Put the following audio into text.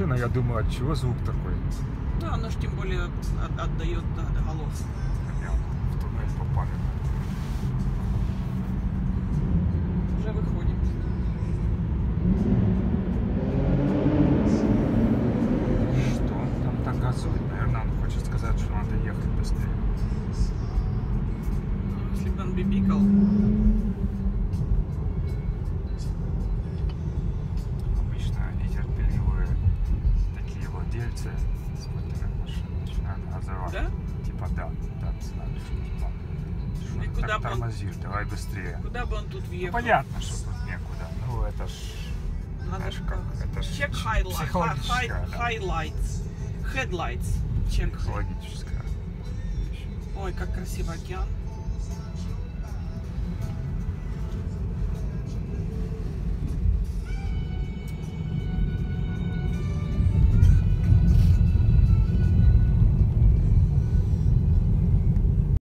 машина, я думаю, от чего звук такой? Да, оно ж тем более отдает до голов. В туннель попали. Уже выходим. Что он там так газует? Наверное, он хочет сказать, что надо ехать быстрее. Если бы он бибикал. Обычно нетерпеливые такие владельцы спортивных машин начинают газовать. Да? Типа да, значит, типа. И Что куда так бы он- тормозишь, давай быстрее. Куда бы он тут Ну, въехал? понятно, что тут некуда. Ну это ж. Надо Знаешь, как это ж check психологическая, да. highlights. Headlights. Check. Психологическая вещь. Ой, как красиво океан.